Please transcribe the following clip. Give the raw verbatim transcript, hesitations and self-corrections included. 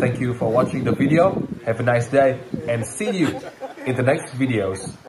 Thank you for watching the video. Have a nice day and see you in the next videos.